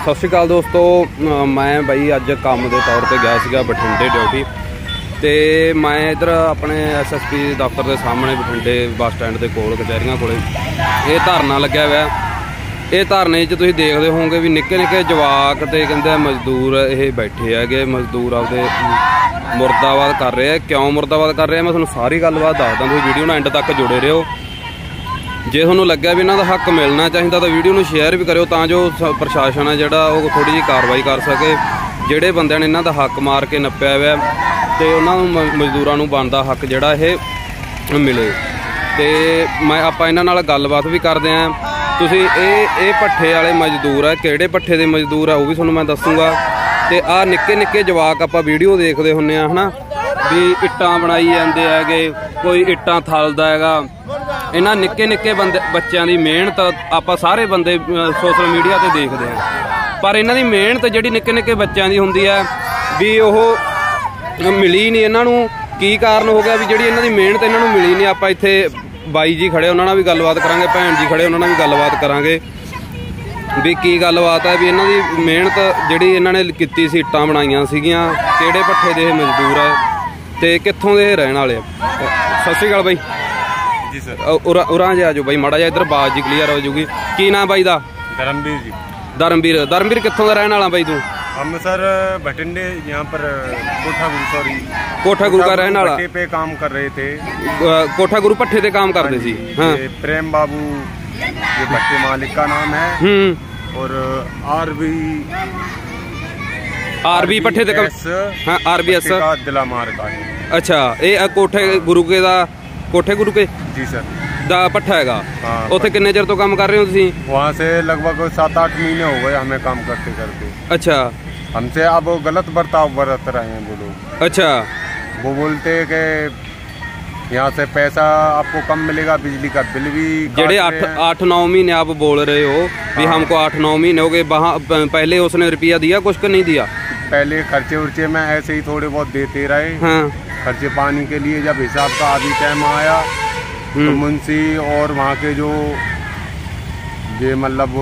सत श्री अकाल दोस्तों, मैं बई अज काम के तौर पर गया सीगा बठिंडे ड्यूटी। तो मैं इधर अपने SSP दफ्तर के सामने बठिंडे बस स्टैंड के कोल कचहरियां कोल ये धरना लग्या हुआ। ये धरने तुम देखते होंगे भी निक्के निक्के जवाक तो कहते मजदूर ये बैठे है। मजदूर आपके मुर्दाबाद कर रहे हैं। क्यों मुर्दाबाद कर रहे हैं मैं तुहानूं सारी गलबात दसदा, तुसीं वीडियो नाल एंड तक जुड़े रहो। जे तुहानूं लग्या भी इन्हां दा हक मिलना चाहिए तो वीडियो नूं शेयर भी करो, तां जो प्रशासन है जिहड़ा वो थोड़ी जी कार्रवाई कर सके। जिहड़े बंदिआं ने इन्हां दा हक मार के नप्पिया हुआ तो उन्होंने मजदूरों को बनता हक जिहड़ा ये मिले। तो मैं आपां इन्हां नाल गलबात भी करते हैं। तुसीं ये भट्ठे वाले मजदूर है, किहड़े भट्ठे के मजदूर है वो भी तुहानूं मैं दसूँगा। तो आ निक्के निक्के जवाक आपां वीडियो देखते हुंदे आ, है ना, भी इट्टां बनाई जाते है, कोई इट्टां थलदा हैगा। इन्हां निक्के निक्के बच्चों की मेहनत आपां सारे बंदे सोशल मीडिया पर देखते हैं, पर इन्हां दी मेहनत जिहड़ी निक्के निक्के बच्चों की हुंदी है भी ओह मिली नहीं। इन्हों की कारण हो गया भी जी इन्हों की मेहनत इन्हों मिली नहीं। आप इत्थे बाई जी खड़े उन्होंने भी गलबात करांगे, भैन जी खड़े उन्होंने भी गलबात करांगे भी की गलबात है भी इन्हों की मेहनत जी इन्होंने की सी, इट्टां बनाईयां सीगियां, किहड़े भट्ठे दे मजदूर है तो कित्थों दे रहण वाले। सत श्री अकाल बाई जी सर। उरा जे आ जाओ बाई, माड़ा जा इधर आवाज़ जी क्लीयर हो जूगी। की नाम बाई दा? धर्मवीर जी। धर्मवीर कित्थों दा रहण वाला बाई तू? हम सर बठिंडे यहाँ पर कोठा गुरु का रहने वाला पे काम कर रहे थे। कोठा गुरु भट्ठे पे काम करते सी। हाँ। प्रेम बाबू ये भट्टे मालिक का नाम है। और आरबी भट्ठे ते हाँ RBS का दिला मार का है। अच्छा, ये कोठे गुरु के जी सर दा भट्ठा हैगा। हाँ, उत्थे किन्ने चिर तो काम कर रहे हो तुसीं? वहाँ से लगभग 7-8 महीने हो गए हमें काम करते करते। अच्छा, हमसे अब गलत बर्ताव बरत रहे हैं वो लोग। अच्छा, वो बोलते हैं कि यहाँ से पैसा आपको कम मिलेगा, बिजली का बिल भी जेडे 8-9 महीने आप बोल रहे हो भी हाँ। हमको 8-9 महीने हो गए। वहाँ पहले उसने रुपया दिया कुछ का नहीं दिया? पहले खर्चे उर्चे में ऐसे ही थोड़े बहुत देते रहे। हाँ। खर्चे पानी के लिए जब हिसाब का आदि टाइम आया तो मुंशी और वहाँ के जो ये मतलब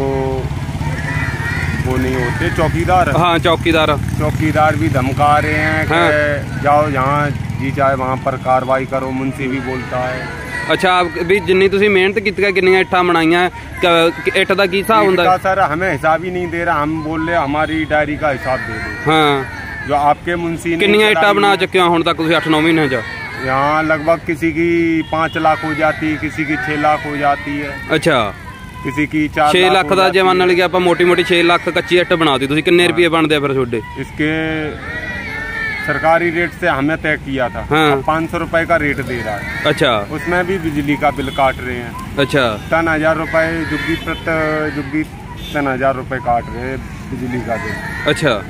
वो नहीं होते चौकीदार। हाँ, चौकीदार भी धमका रहे हैं कि हाँ। जाओ यहाँ जी चाहे वहाँ पर कार्रवाई करो, मुंशी भी बोलता है। अच्छा, आप भी जिन्नी तुसीं मेहनत की कितनियां इट्टां बनाईयां, इट्ट दा की हिसाब हुंदा? सर हमें हिसाब ही नहीं दे रहा। हम बोल रहे हमारी डायरी का हिसाब दे दो। हाँ, जो आपके मुंशी ने कितनियां इट्टां बना चुके हो हुण तक तुसीं 8-9 महीने च? यहाँ लगभग किसी की 5 लाख हो जाती है, किसी की 6 लाख हो जाती है। अच्छा, किसी की 4 6 लाख का जे मान लिया मोटी 6 लाख कच्ची इट्ट बना दी, तुसीं किन्ने रुपये बनते फिर छोटे? इसके सरकारी रेट से हमें तय किया था। हाँ। 500 रुपए का रेट दे रहा है। अच्छा, उसमें भी बिजली का बिल काट रहे हैं। अच्छा, 3,000 रुपए जुग्गी 3,000 रुपए काट रहे हैं बिजली का बिल। अच्छा,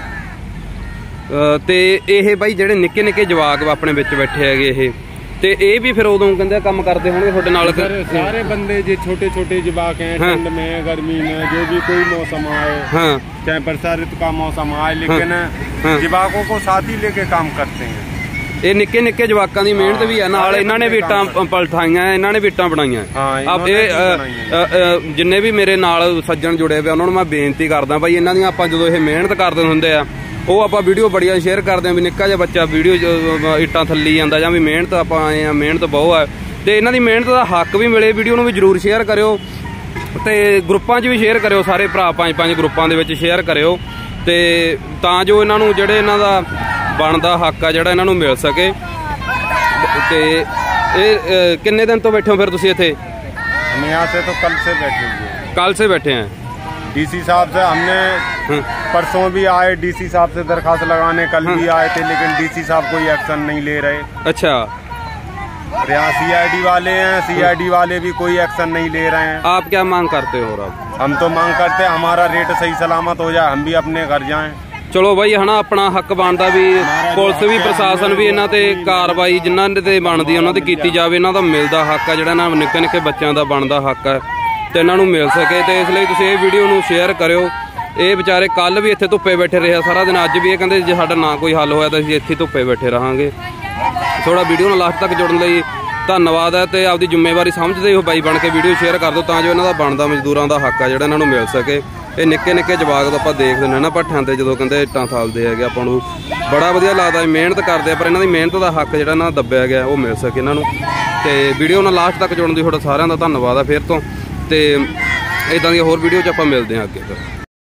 ते ये बई जेडे निक्के निक्के जवाक अपने विच बैठे है ते ये भी फिर उदों कहंदे काम करते होंगे तुहाडे नाल? सारे बंदे जो छोटे छोटे जवाक हैं। हाँ। ठंड में, गर्मी में, जो भी कोई मौसम आए। हाँ। चाहे बरसात ऋतु का मौसम आए, लेकिन हाँ। जवाकों को साथ ही लेके काम करते हैं। ये निक्के निक्के जवाकां दी मेहनत भी है नाल, इन्हां ने भी इट्टां पलटाईयां, इन्हां ने भी इट्टां बनाईयां। अब ये जिन्ने भी मेरे नाल सज्जन जुड़े हुए उन्होंने मैं बेनती करदा भाई इन्हां दी आपां जदों ये मेहनत करदे हुंदे आ वो आप वीडियो बड़िया शेयर करते हैं भी निक्का जिहा बच्चा वीडियो इट्टां थल्ली जांदा जां भी मेहनत आप आए हैं, मेहनत बहुत है तो इन्हां दी मेहनत का हक भी मिले। वीडियो नूं भी जरूर शेयर करियो ते ग्रुपां 'च भी शेयर करियो, सारे भरा 5-5 ग्रुपां दे विच शेयर करियो ते तां जो इन्हां नूं जिहड़े इन्हां दा बनदा हक आ जिहड़ा इन्हां नूं मिल सके। ते ये किन्ने दिन तो बैठे हो फिर तुसीं इत्थे? हम यहाँ से तो कल से बैठे हुए। कल से बैठे हैं? DC साहब से हमने परसों भी आए, DC साहब से दरखास्त लगाने कल भी आए थे, लेकिन DC साहब कोई एक्शन नहीं ले रहे। अच्छा, यहाँ CID वाले हैं, CID वाले भी कोई एक्शन नहीं ले रहे हैं। आप क्या मांग करते हो? हम तो मांग करते हैं हमारा रेट सही सलामत हो जाए, हम भी अपने घर जाएं। चलो बई है ना, अपना हक बनता भी पुलिस भी प्रशासन भी इन्हां ते कार्रवाई जिन्हां ते बनदी उन्हां ते कीती जावे। इन्हां दा मिलदा हक है जिहड़ा निक्के निक्के बच्चों का बनदा हक है तो इन्हां नूं मिल सके। तो इसलिए तुसीं ये वीडियो नूं शेयर करियो। ये बेचारे कल भी इत्थे धुप्पे बैठे रहे सारा दिन, अज भी ये कहंदे जे साडा ना कोई हल होया तो असीं इत्थे धुप्पे बैठे रहांगे। थोड़ा वीडियो नाल लास्ट तक जुड़न लई धन्नवाद है। तो आपकी जिम्मेवारी समझते हो बाई बन के वीडियो शेयर कर दो तां जो इन्हां दा बनदा मजदूरां दा हक है जिहड़ा इन्हां नूं मिल सके। ਇਹ ਨਿੱਕੇ ਨਿੱਕੇ ਜਵਾਕ ਤਾਂ ਆਪਾਂ ਦੇਖਦੇ ਨੇ ਨਾ ਭੱਠਿਆਂ ਤੇ ਜਦੋਂ ਕਹਿੰਦੇ ਇੱਟਾਂ ਥਾਲਦੇ ਹੈਗੇ, ਆਪਾਂ ਨੂੰ ਬੜਾ ਵਧੀਆ ਲੱਗਦਾ। ਮਿਹਨਤ ਕਰਦੇ ਆ ਪਰ ਇਹਨਾਂ ਦੀ ਮਿਹਨਤ ਦਾ ਹੱਕ ਜਿਹੜਾ ਨਾ ਦੱਬਿਆ ਗਿਆ ਉਹ ਮਿਲ ਸਕੇ ਇਹਨਾਂ ਨੂੰ। ਤੇ ਵੀਡੀਓ ਨਾਲ ਲਾਸਟ ਤੱਕ ਜੁੜਨ ਦੀ ਤੁਹਾਡਾ ਸਾਰਿਆਂ ਦਾ ਧੰਨਵਾਦ ਆ ਫਿਰ ਤੋਂ। ਤੇ ਇਦਾਂ ਦੀਆਂ ਹੋਰ ਵੀਡੀਓ 'ਚ ਆਪਾਂ ਮਿਲਦੇ ਹਾਂ ਅੱਗੇ ਫਿਰ।